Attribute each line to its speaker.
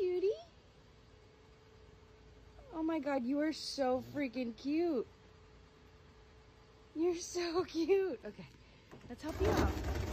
Speaker 1: cutie. Oh my God, you are so freaking cute. You're so cute. Okay, let's help you out.